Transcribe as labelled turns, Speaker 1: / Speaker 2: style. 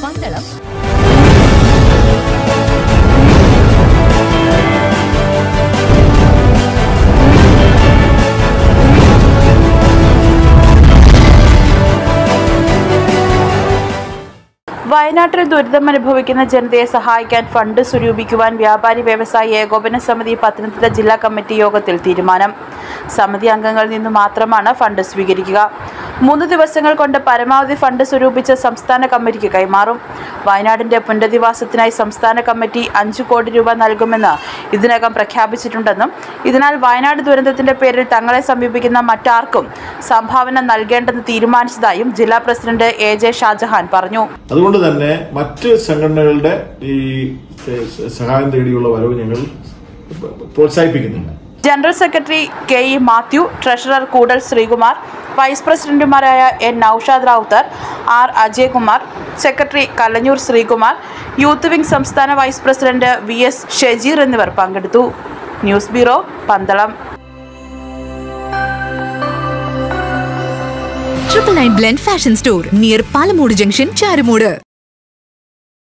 Speaker 1: പന്തളം.
Speaker 2: വയനാട്ടിൽ ദുരിതമനുഭവിക്കുന്ന ജനതയെ സഹായിക്കാൻ ഫണ്ട് സ്വരൂപിക്കുവാൻ വ്യാപാരി വ്യവസായി ഏകോപന സമിതി പത്തനംതിട്ട ജില്ലാ കമ്മിറ്റി യോഗത്തിൽ തീരുമാനം. സമിതി അംഗങ്ങളിൽ നിന്നു മാത്രമാണ് ഫണ്ട് സ്വീകരിക്കുക. 3 ദിവസങ്ങൾ കൊണ്ട് പരമാവധി ഫണ്ട് സ്വരൂപിച്ച് സംസ്ഥാന കമ്മിറ്റിക്ക് കൈമാറും. വയനാടിന്റെ പുനരധിവാസത്തിനായി സംസ്ഥാന കമ്മിറ്റി 5 കോടി രൂപ നൽകുമെന്ന് ഇതിനകം പ്രഖ്യാപിച്ചിട്ടുണ്ടെന്നും ഇതിനാൽ വയനാട് ദുരന്തത്തിന്റെ പേരിൽ തങ്ങളെ സമീപിക്കുന്ന മറ്റാർക്കും സംഭാവന നൽകേണ്ടെന്ന് തീരുമാനിച്ചതായും ജില്ലാ പ്രസിഡന്റ് AJ ഷാജഹാൻ പറഞ്ഞു.
Speaker 3: അതുകൊണ്ട് തന്നെ മറ്റ് സംഘടനകളുടെ ഈ സഹായം തേടിയുള്ള വരവ് ഞങ്ങൾ പ്രോത്സാഹിപ്പിക്കുന്നുണ്ട്.
Speaker 2: General secretary KE Mathew, treasurer Koodal Sreekumar, vice പ്രസിഡന്റുമാരായ N Noushad Rawther, R Ajayakumar, secretary Kalanjoor Sreekumar, youth wing സംസ്ഥാന വൈസ് പ്രസിഡന്റ് VS ഷെജീർ എന്നിവർ പങ്കെടുത്തു. News bureau, Pandalam.
Speaker 1: 999 Blend Fashion Store near Palamode Junction, Charumod.